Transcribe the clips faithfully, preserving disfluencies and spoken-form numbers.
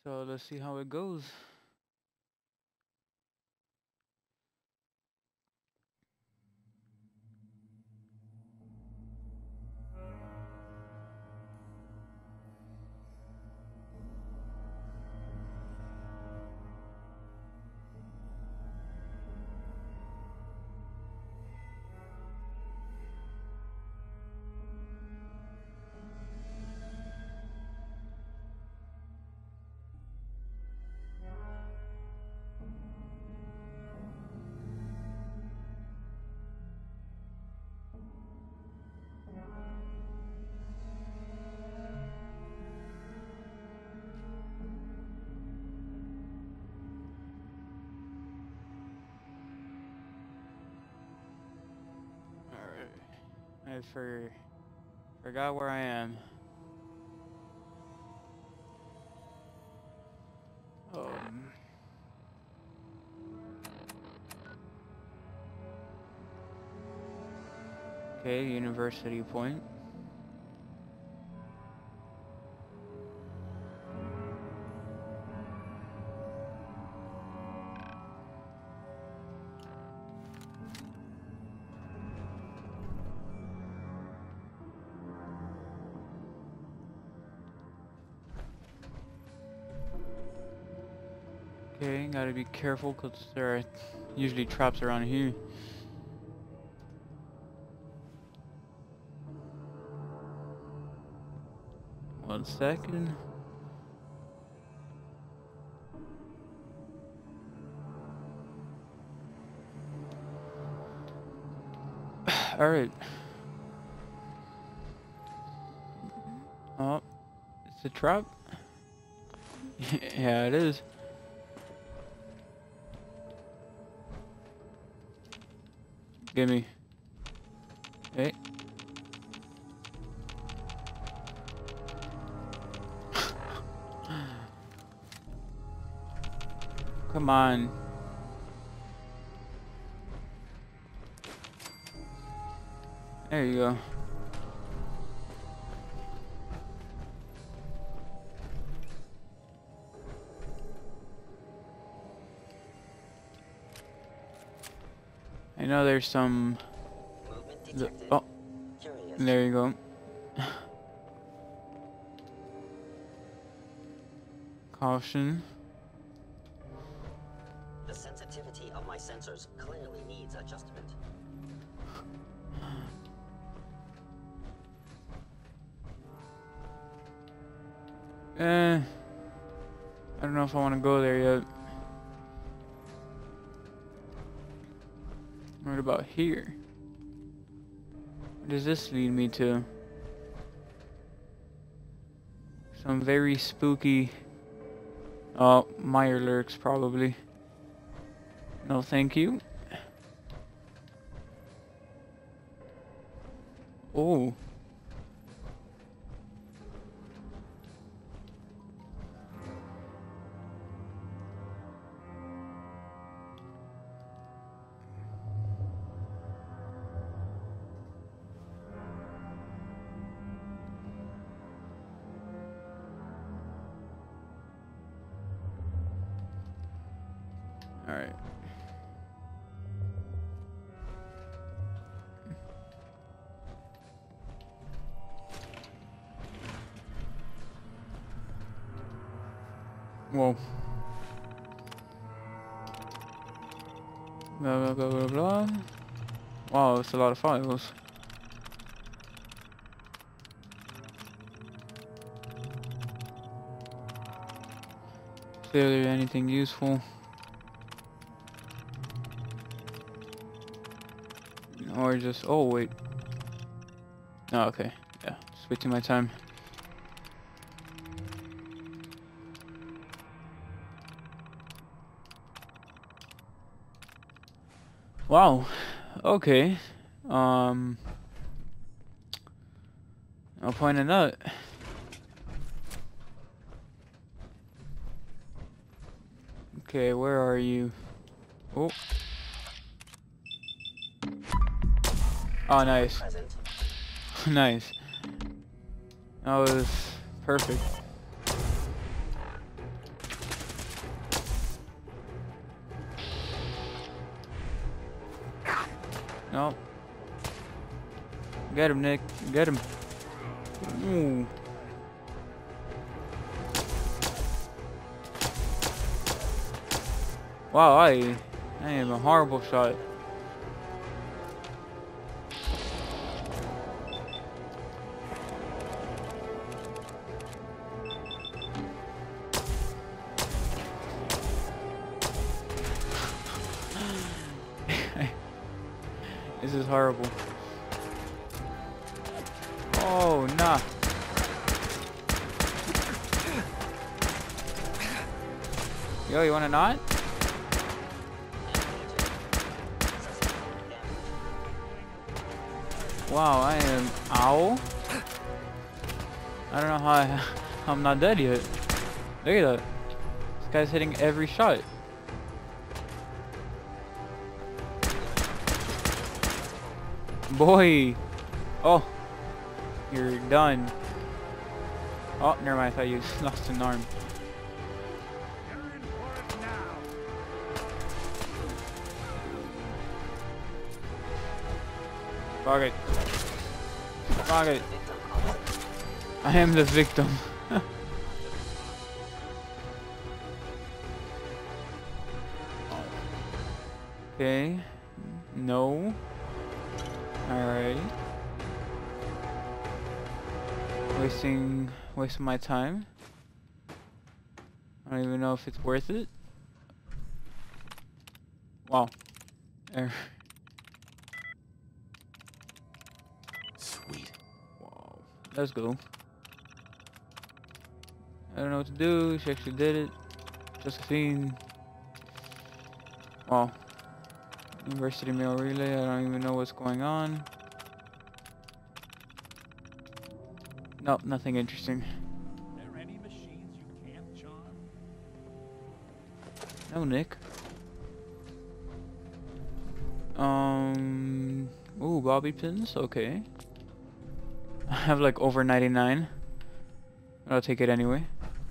So let's see how it goes. I for, forgot where I am. Um. Okay, University Point. Okay, gotta be careful because there are usually traps around here. One second. Alright. Oh, it's a trap? Yeah, it is. Gimme. Hey. Come on. There you go. I know there's some. The, oh, there you go. Caution. The sensitivity of my sensors clearly needs adjustment. Eh, I don't know if I want to go there yet. What about here? Where does this lead me to? Some very spooky. Oh, Meyer lurks probably. No, thank you. Oh. All right. Whoa. Blah, blah, blah, blah, blah. Wow, that's a lot of files. See if there's anything useful. Or just, oh wait. Oh, okay. Yeah, just wasting my time. Wow. Okay. Um. I'll point a nut. Okay, where are you? Oh. Oh, nice. Nice. That was perfect. No. Get him, Nick. Get him. Ooh. Wow, I, I am a horrible shot. This is horrible. Oh, nah. Yo, you wanna not? Wow, I am. Ow. I don't know how, I, how I'm not dead yet. Look at that. This guy's hitting every shot. Boy. Oh. You're done. Oh, never mind. I thought you lost an arm. Fuck it. Fuck it. I am the victim. Okay. No. Alright. Wasting wasting my time. I don't even know if it's worth it. Wow. Er Sweet. Wow. Let's go. I don't know what to do. She actually did it. Josephine. Wow. University mail relay. I don't even know what's going on. Nope, nothing interesting. Are there any machines you can't charm? No, Nick. Um. Ooh, bobby pins. Okay. I have like over ninety-nine. But I'll take it anyway.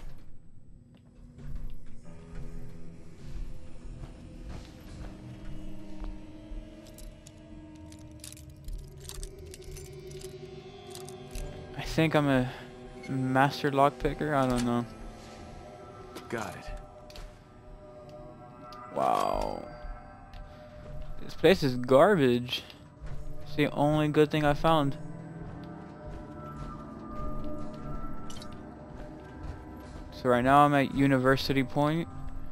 I think I'm a master lockpicker. I don't know. Got it. Wow. This place is garbage. It's the only good thing I found. So right now I'm at University Point.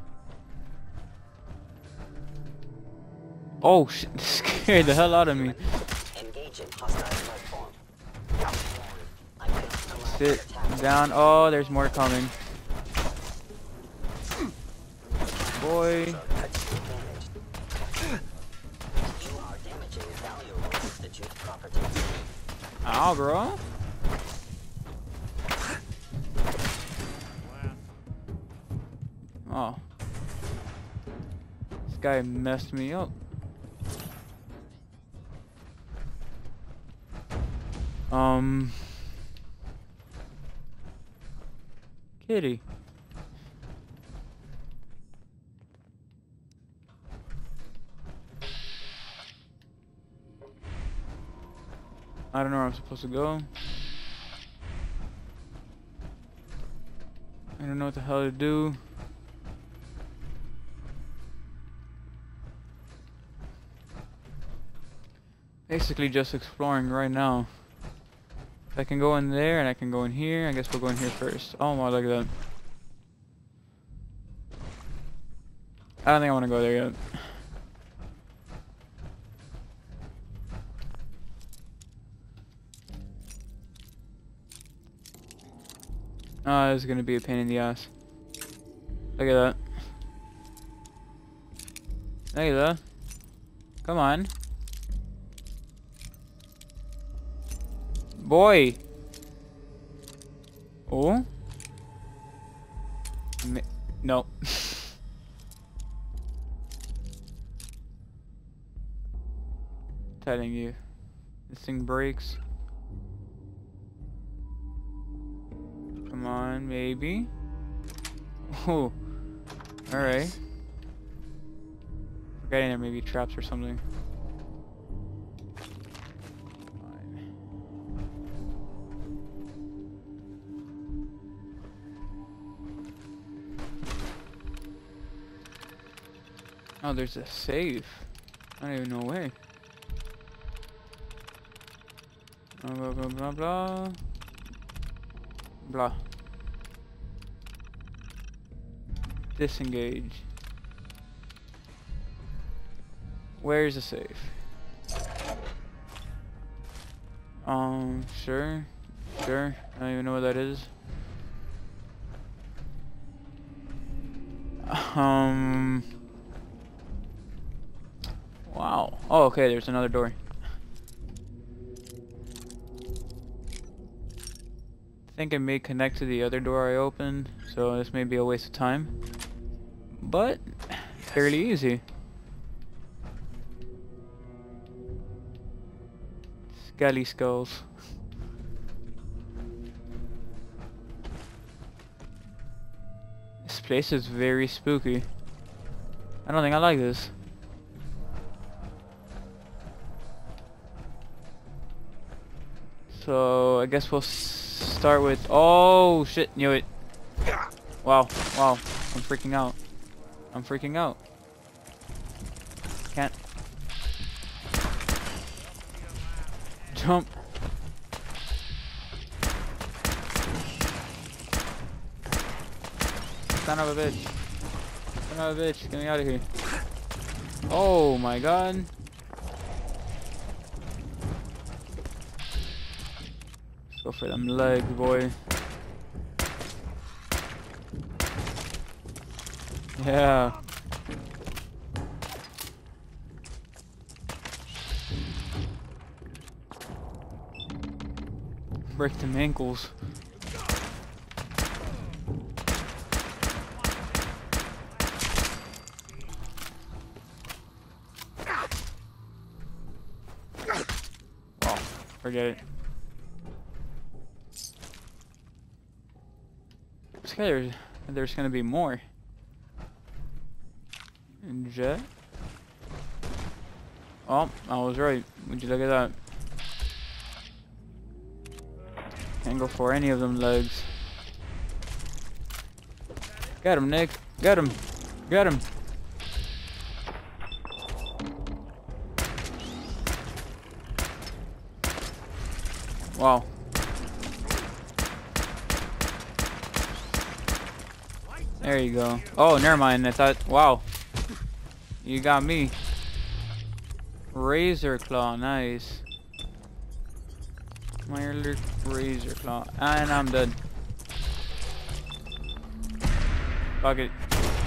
Oh shit, this scared the hell out of me. Engage in hostile life form. I picked the last Sit attack. down. Oh, there's more coming. Boy. Touch advantage. You are damaging valuable institute property. Ow, bro. Oh. This guy messed me up. Um. Kitty. I don't know where I'm supposed to go. I don't know what the hell to do. Basically just exploring right now. I can go in there and I can go in here. I guess we'll go in here first. Oh my, look at that. I don't think I want to go there yet. Oh, this is gonna be a pain in the ass. Look at that. Look at that. Come on. Boy. Oh. Mi no. Telling you, this thing breaks. Come on, maybe. Oh. All right. Forgetting there may be traps or something. Oh, there's a safe. I don't even know where. Blah blah blah blah blah. Blah. Disengage. Where's the safe? Um, sure. Sure. I don't even know what that is. Um. Wow. Oh, okay, there's another door. I think it may connect to the other door I opened, so this may be a waste of time. But, fairly easy. Skelly skulls. This place is very spooky. I don't think I like this. So, I guess we'll start with... Oh, shit, knew it. Wow, wow, I'm freaking out. I'm freaking out. Can't. Jump. Son of a bitch. Son of a bitch, get me out of here. Oh my god. Let's go for them legs, boy. Yeah. Break them ankles. Oh, forget it. I'm scared there's gonna be more. Jet. Oh, I was right. Would you look at that? Can't go for any of them legs. Get him, Nick. Get him. Get him. Wow. There you go. Oh, never mind. I thought, wow. You got me. Razor claw, nice. Mirror razor claw, and I'm dead. Fuck it,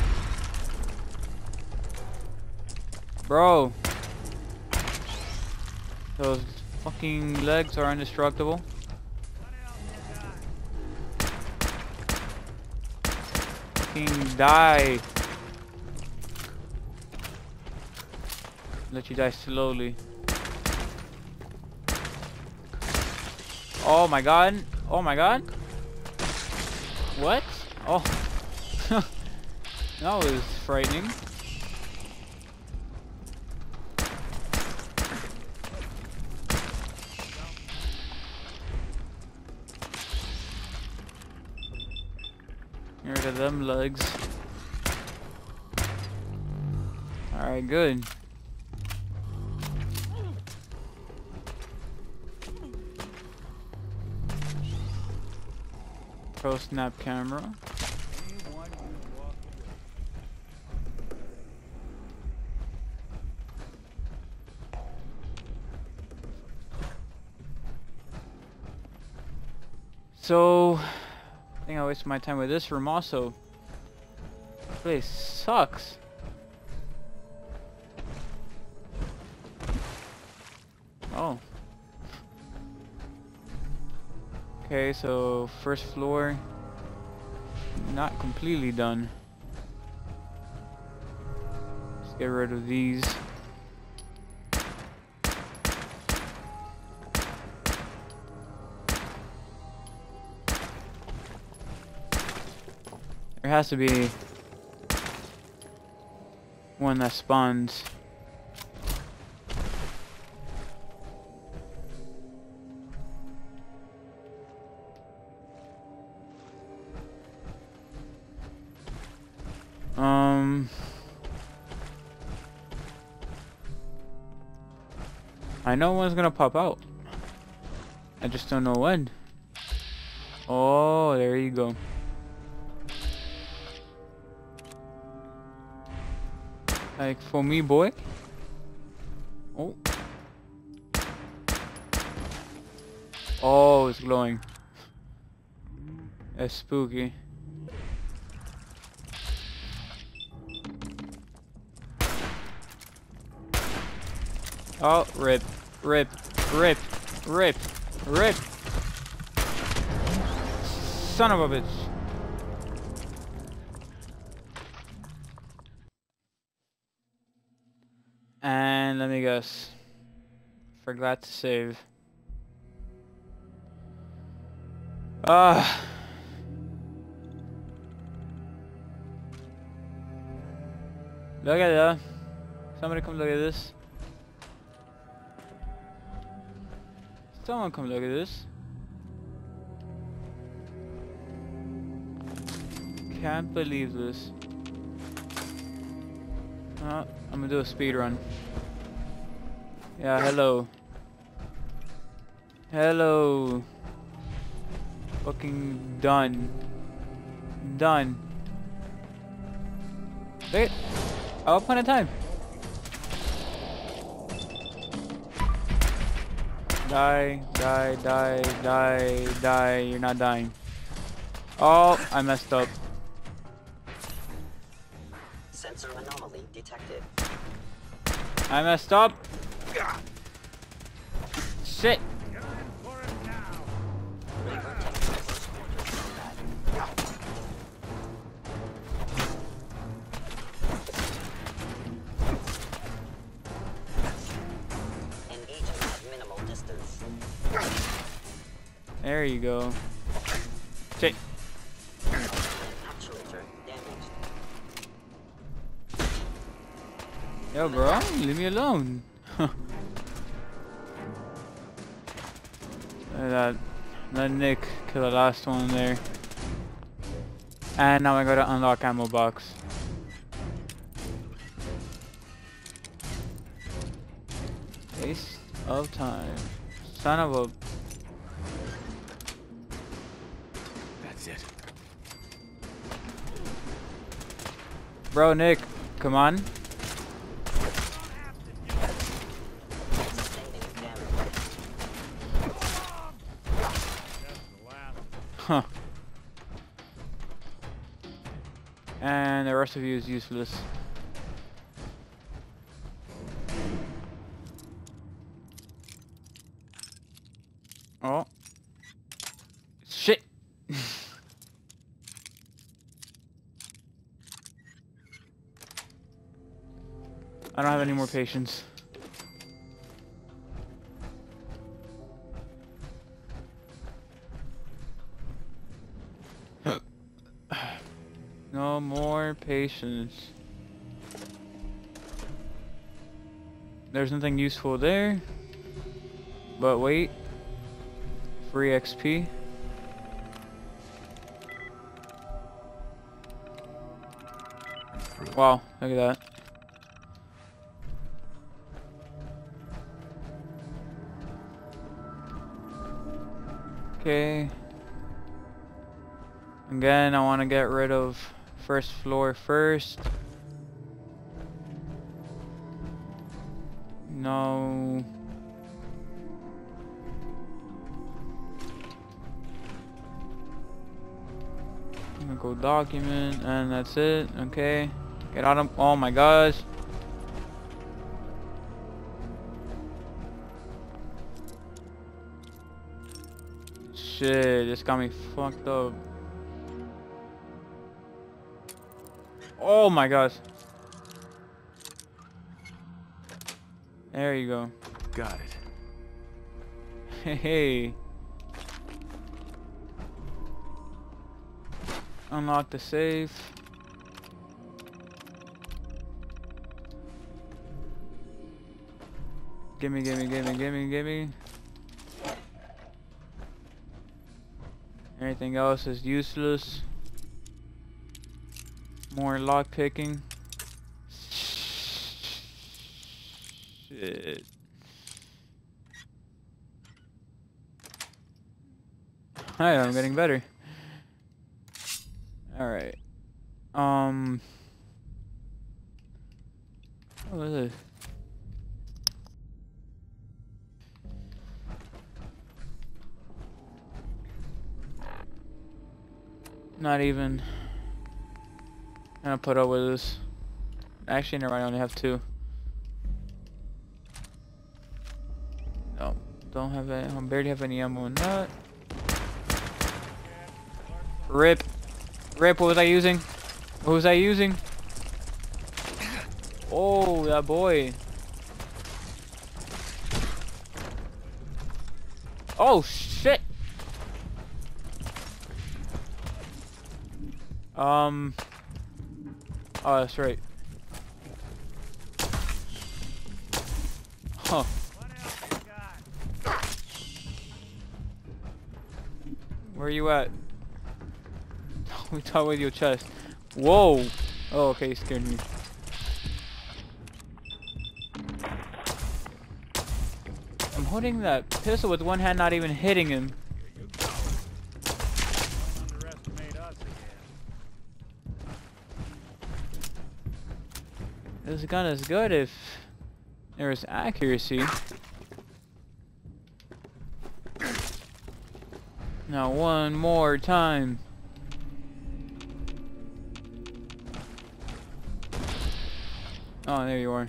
bro. Those fucking legs are indestructible. Fucking die. Let you die slowly. Oh my god. Oh my god. What? Oh. That was frightening. Here to them legs. Alright, good. Pro snap camera. So, I think I wasted my time with this room also. This place sucks. Oh. Okay, so first floor, not completely done. Let's get rid of these. There has to be one that spawns. Um, I know one's gonna pop out. I just don't know when. Oh, there you go. Like for me, boy. Oh. Oh, it's glowing. That's spooky. Oh, rip, rip, rip, rip, rip. Son of a bitch. And let me guess. Forgot to save. Ah. Look at that. Somebody come look at this. Someone come look at this. Can't believe this. Oh, I'm gonna do a speed run. Yeah, hello. Hello. Fucking done. Done. Wait. Up on a time. Die, die, die, die, die. You're not dying. Oh, I messed up. Sensor anomaly detected. I messed up. Shit. An agent at minimal distance. There you go. Shit. Actuator damaged. Yo, bro, leave me alone. that, let Nick kill the last one there. And now I gotta unlock ammo box. Waste of time. Son of a... That's it. Bro, Nick, come on. Huh. And the rest of you is useless. Oh. Shit. I don't have any more patience. No more patience. There's nothing useful there. But wait. Free X P. Wow, look at that. Okay. Again, I want to get rid of first floor first. No. I'm gonna go document and that's it. Okay. Get out of. Oh my gosh. Shit, this got me fucked up. Oh my gosh. There you go. Got it. Hey, hey. Unlock the safe. Gimme, gimme, gimme, gimme, gimme. Everything else is useless. More lock picking. Shit. I am getting better. Alright. Um. What is this? Not even. I'm gonna put up with this. Actually, never mind, I only have two. No, don't have any. I barely have any ammo in that. Rip. Rip, what was I using? What was I using? Oh, that boy. Oh, shit. Um. Oh, that's right. Huh. Where are you at? We talk with your chest. Whoa. Oh, okay, you scared me. I'm holding that pistol with one hand, not even hitting him. Underestimate us again. This gun is good if there is accuracy. Now one more time. Oh, there you are.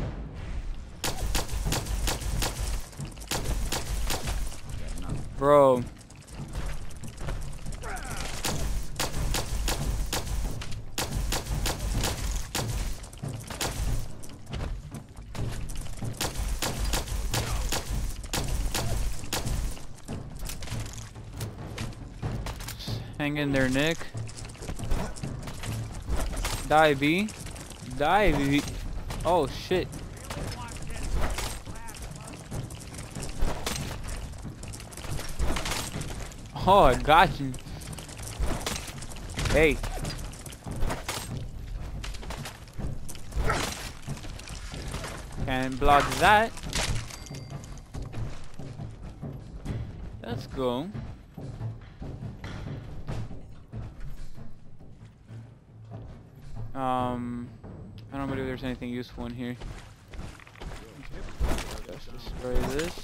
Bro. Hang in there, Nick. Die, B. Die, B. Oh, shit. Oh, I got you. Hey. Can't block that. Let's go. Um, I don't believe there's anything useful in here. Let's destroy this.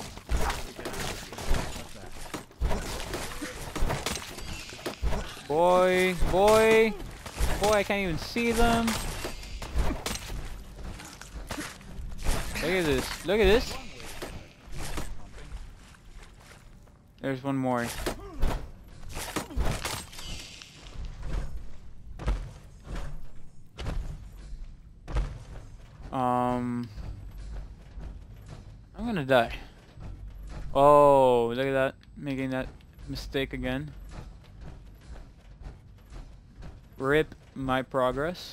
Boy, boy, boy, I can't even see them. Look at this, look at this. There's one more. Um, I'm gonna die. Oh, look at that, making that mistake again. Rip my progress.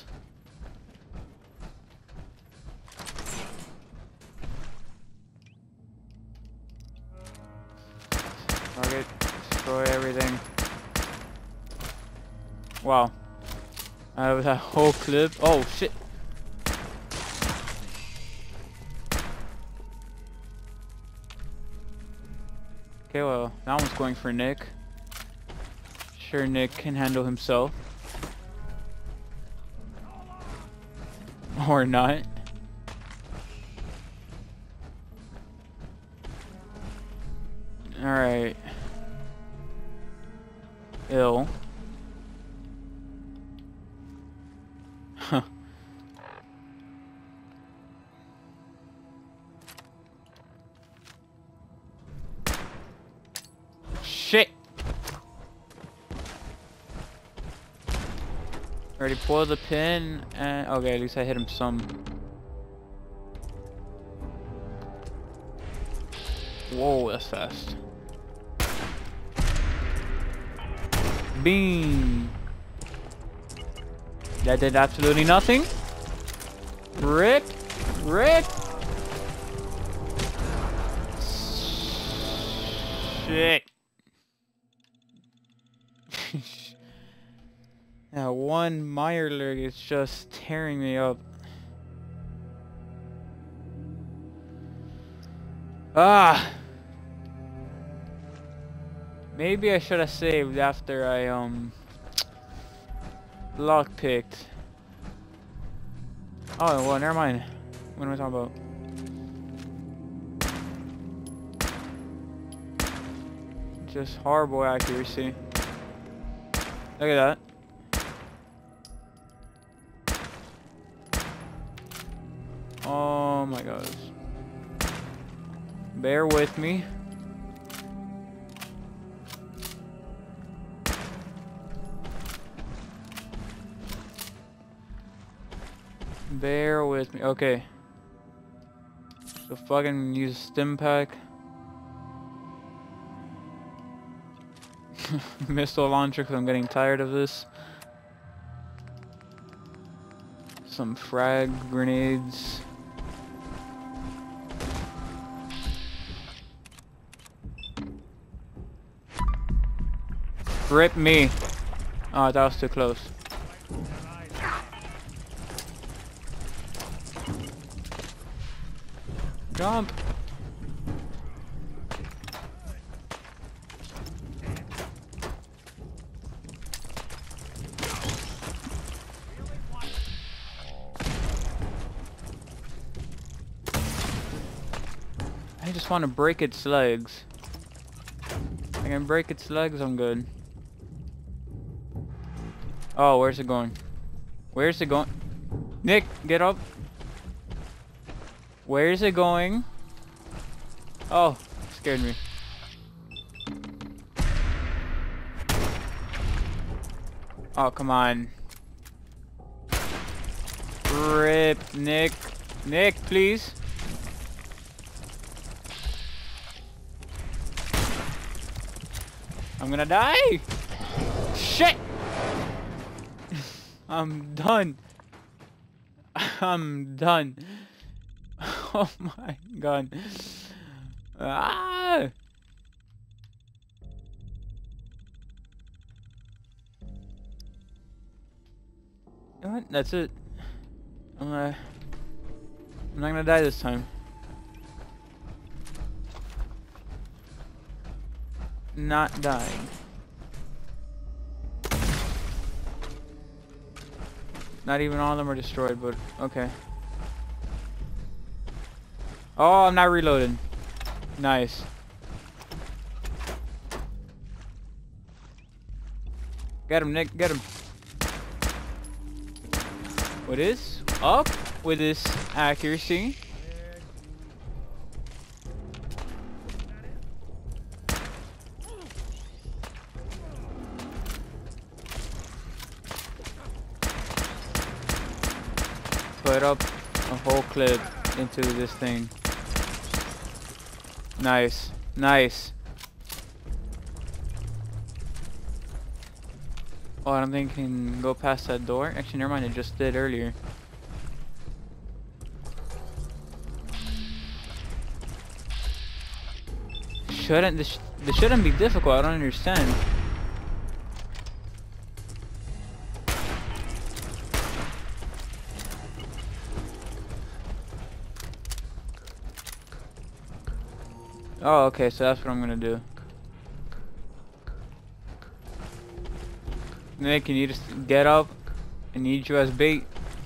Target, destroy everything. Wow. I have that whole clip. Oh shit. Okay, well, that one's going for Nick. Sure, Nick can handle himself. Or not. Alright. Ill. Huh. Shit! Already pulled the pin and okay, at least I hit him some. Whoa, that's fast. Beam. That did absolutely nothing. Rip, rip. Shit. That one Mirelurk is just tearing me up. Ah. Maybe I should have saved after I um lockpicked. Oh well, never mind. What am I talking about? Just horrible accuracy. Look at that. Oh my gosh. Bear with me. Bear with me. Okay. So fucking use stim pack. Missile launcher because I'm getting tired of this. Some frag grenades. Rip me. Oh, that was too close. Jump. I just want to break its legs. I can break its legs, I'm good. Oh, where's it going? Where's it going? Nick, get up. Where is it going? Oh, scared me. Oh, come on. Rip, Nick. Nick, please. I'm gonna die. Shit. I'm done. I'm done. Oh my god. Ah! You know what? That's it. I'm gonna... I'm not gonna die this time. Not dying. Not even all of them are destroyed, but okay. Oh, I'm not reloading. Nice. Get him, Nick. Get him. What is up with this accuracy? Put up a whole clip into this thing. Nice, nice. Oh, I don't think I can go past that door. Actually, never mind. I just did earlier. Shouldn't this? This shouldn't be difficult. I don't understand. Oh, okay, so that's what I'm gonna do. Nick, you need to get up. I need you as bait.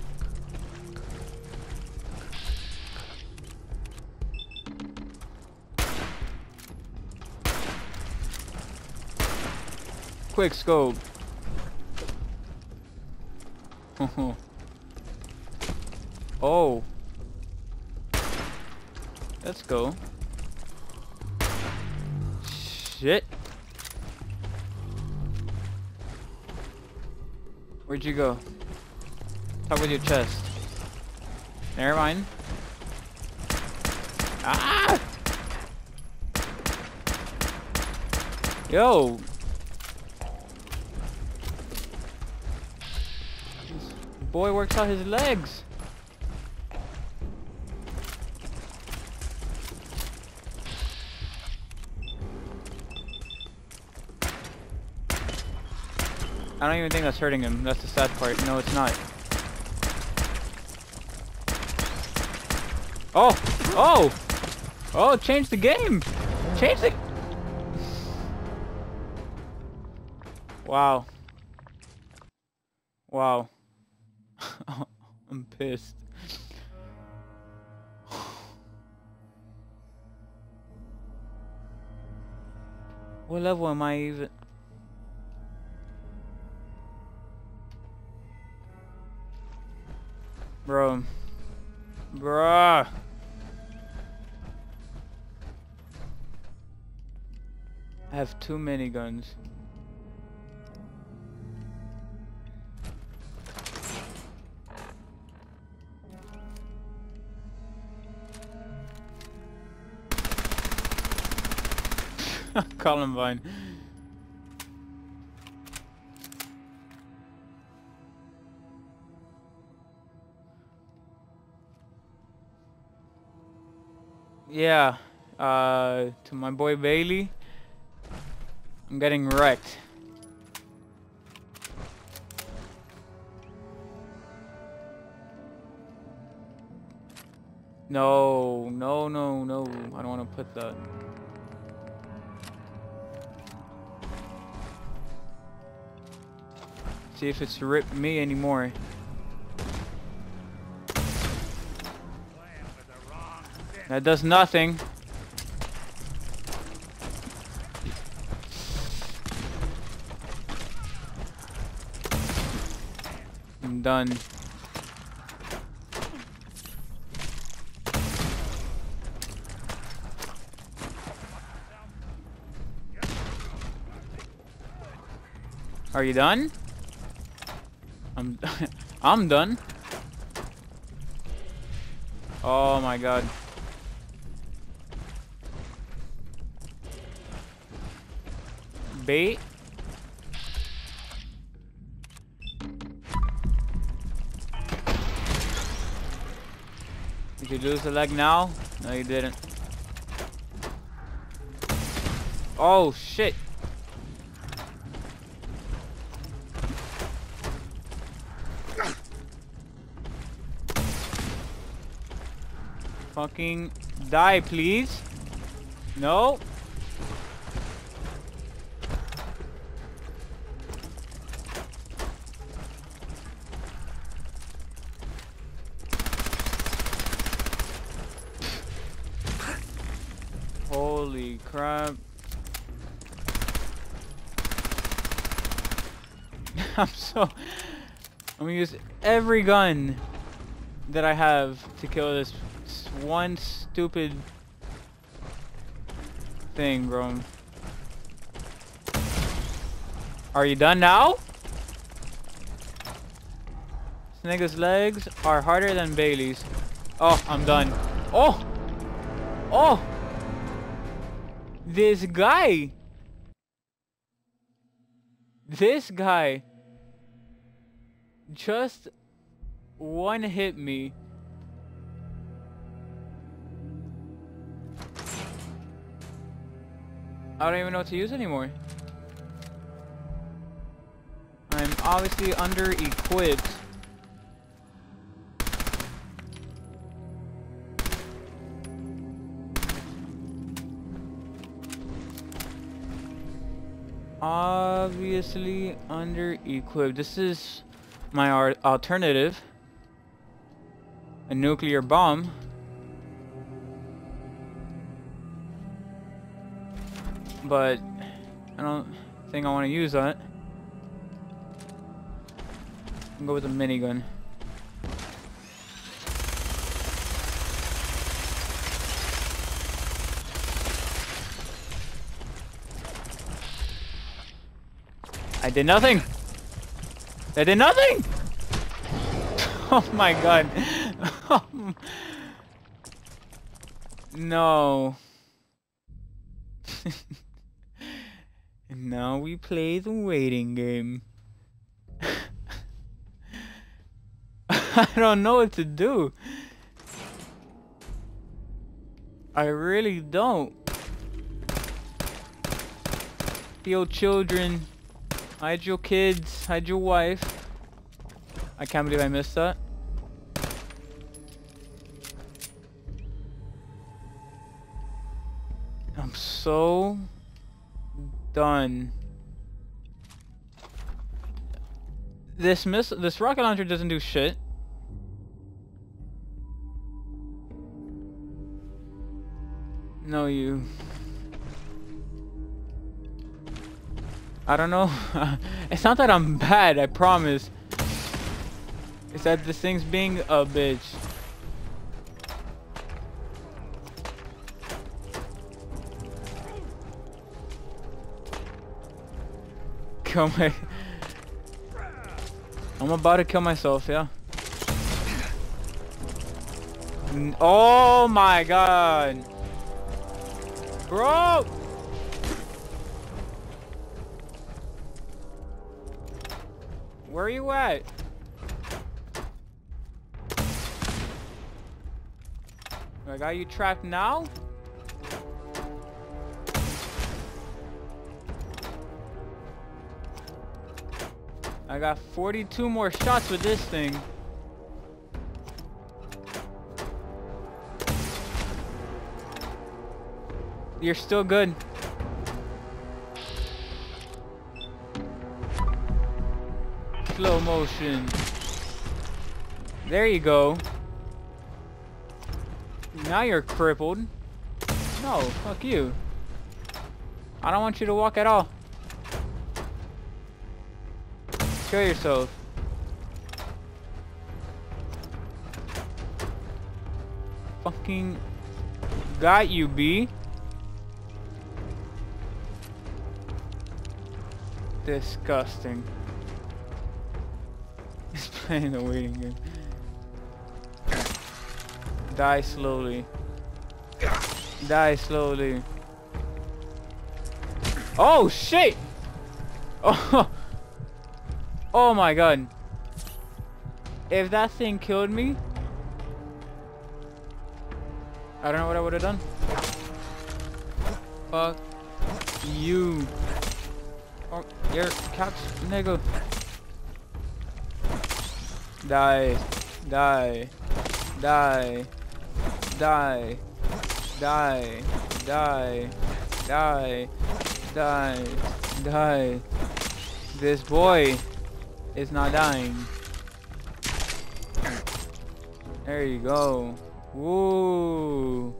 Quick scope. Oh. Let's go. Shit. Where'd you go? Talk with your chest. Never mind. Ah! Yo! This boy works out his legs. I don't even think that's hurting him. That's the sad part. No, it's not. Oh! Oh! Oh, change the game! Change the... Wow. Wow. I'm pissed. What level am I even? Bro. Bruh. I have too many guns. Columbine. Yeah, uh, to my boy Bailey, I'm getting wrecked. No, no, no, no. I don't want to put that. See if it's ripped me anymore. That does nothing. I'm done. Are you done? I'm I'm done. Oh my god. Bait. Did you lose the leg now? No, you didn't. Oh shit. Fucking die, please. No. Holy crap. I'm so... I'm gonna use every gun that I have to kill this one stupid thing, bro. Are you done now? This nigga's legs are harder than Bailey's. Oh, I'm done. Oh! Oh! This guy! This guy just one hit me. I don't even know what to use anymore. I'm obviously under-equipped. Obviously under-equipped. This is my ar- alternative. A nuclear bomb. But I don't think I want to use that. I'll go with a minigun. I did nothing. I did nothing. Oh my god. No. And now we play the waiting game. I don't know what to do. I really don't. Yo, children. Hide your kids. Hide your wife. I can't believe I missed that. I'm so done. This miss this rocket launcher doesn't do shit. No, you. I don't know. It's not that I'm bad, I promise. It's that this thing's being a bitch. Kill my. I'm about to kill myself, yeah. N oh my god. Bro! Where are you at? I got you trapped now? I got forty-two more shots with this thing. You're still good. Slow motion. There you go. Now you're crippled. No, fuck you. I don't want you to walk at all. Kill yourself. Fucking got you, B. Disgusting. He's playing the waiting game. Die slowly. Die slowly. Oh shit! Oh, oh my god. If that thing killed me, I don't know what I would have done. Fuck you. Oh, your couch, nigga. Die. Die. Die. Die. Die. Die. Die. Die. Die. This boy is not dying. There you go. Woo.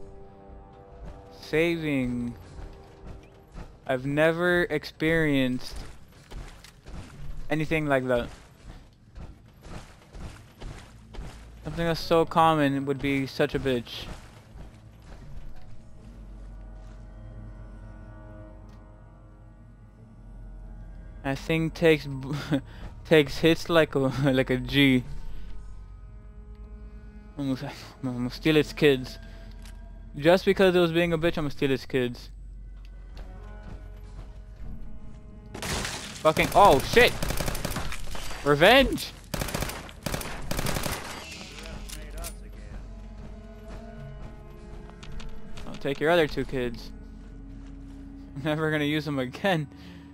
Saving. I've never experienced anything like that. Something that's so common would be such a bitch. That thing takes takes hits like a like a G. I'm gonna, I'm gonna steal its kids. Just because it was being a bitch, I'm gonna steal its kids. Fucking oh shit! Revenge! I'll take your other two kids. I'm never gonna use them again.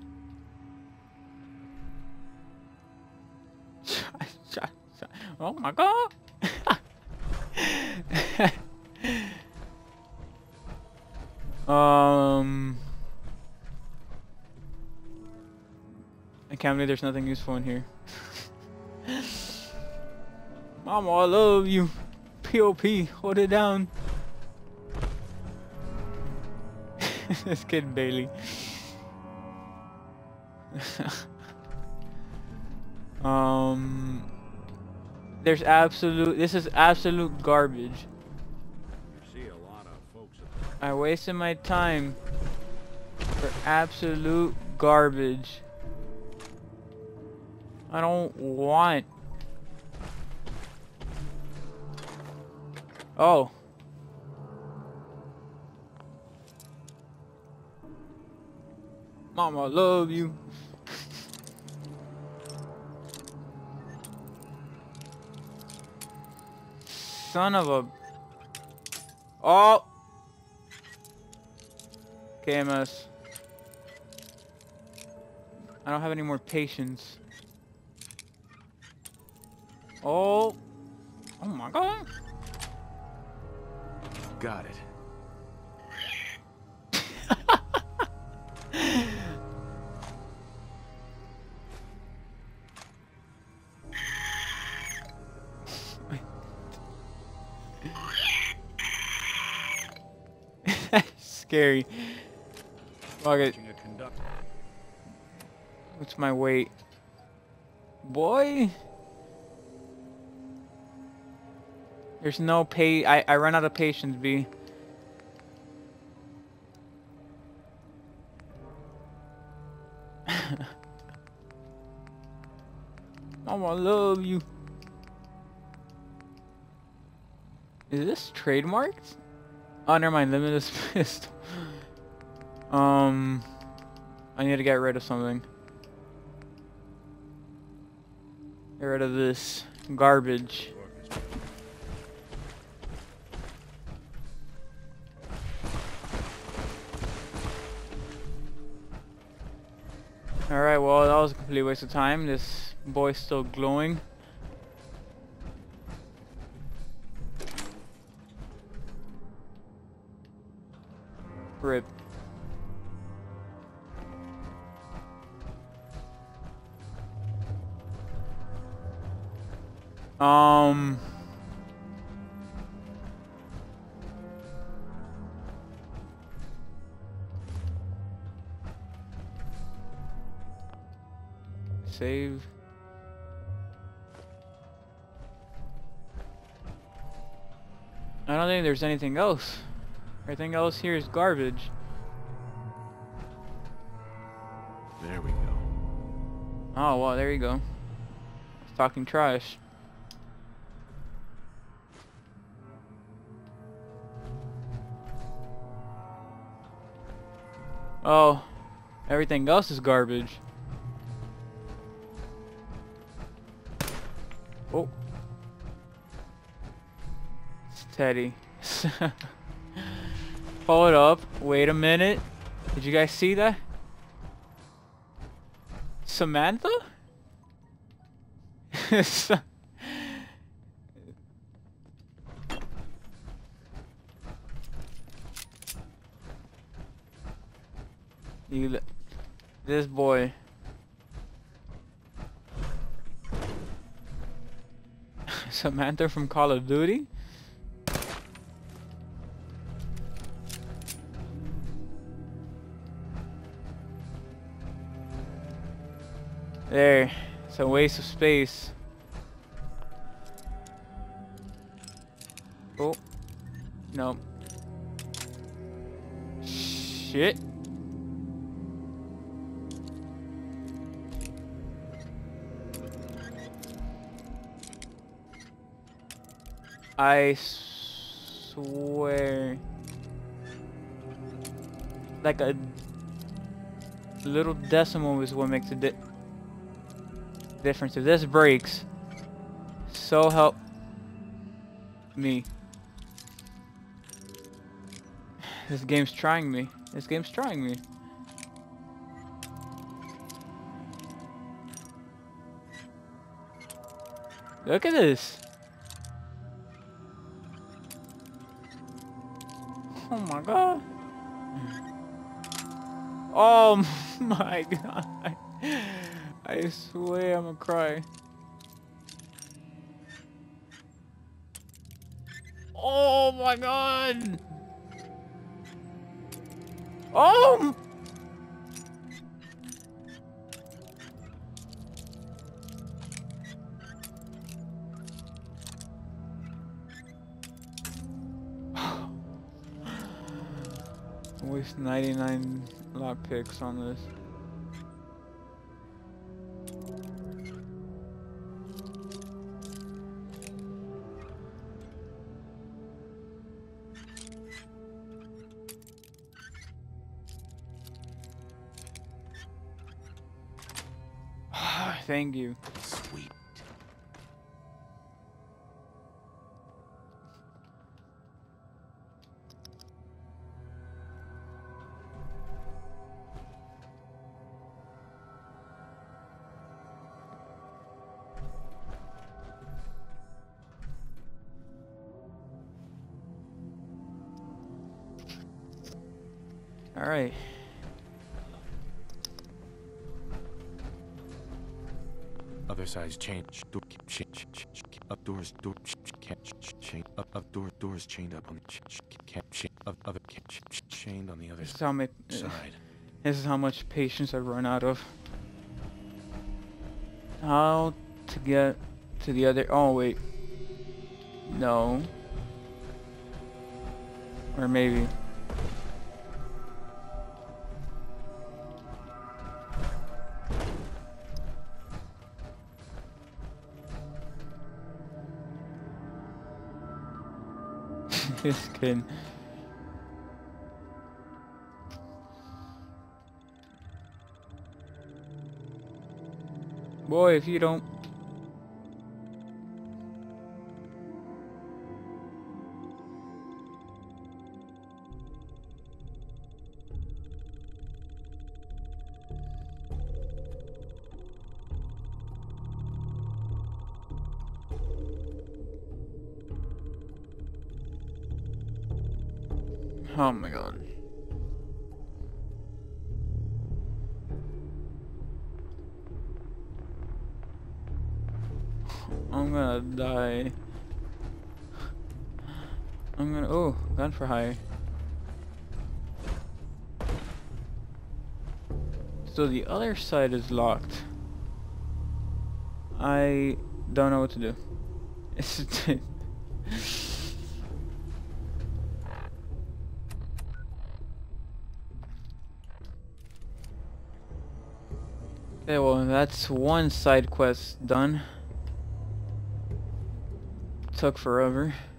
Oh my god! um, I can't believe there's nothing useful in here. Mama, I love you. P O P, hold it down. This kid Bailey. um. There's absolute. This is absolute garbage. You see a lot of folks. I wasted my time for absolute garbage. I don't want. Oh. Mama, I love you. Son of a... Oh! K M S. I don't have any more patience. Oh! Oh my god! Got it. scary. Fuck it. Watching a conductor. What's my weight? Boy. There's no pay. I, I run out of patience, B. Mama, I love you. Is this trademarked? Oh, never mind. Limitless pistol. Um, I need to get rid of something. Get rid of this garbage. Alright, well, that was a complete waste of time. This boy's still glowing. Rip. Um... Save. I don't think there's anything else. Everything else here is garbage. There we go. Oh, well, there you go. Talking trash. Oh, everything else is garbage. Oh. It's Teddy. Hold up. Wait a minute. Did you guys see that? Samantha? you, this boy. Samantha from Call of Duty? There. It's a waste of space. Oh. No. Shit. I swear, like a little decimal is what makes a di difference. If this breaks, so help me. This game's trying me. This game's trying me. Look at this. Oh my god. Oh my god. I swear I'm gonna cry. Oh my god. Oh. Waste ninety-nine lockpicks on this. Thank you. Sweet. All right. Other sides change. Door change. Up doors. Door can't change. Up up door doors chained up on. Can't change. Up other can't change. chained on the other This is how my, side. this is how much patience I've run out of. How to get to the other? Oh wait, no, or maybe. This kid. Boy, if you don't. Oh my god. I'm gonna die. I'm gonna. Oh, gun for hire. So the other side is locked. I don't know what to do. It's. Okay, well, that's one side quest done. Took forever.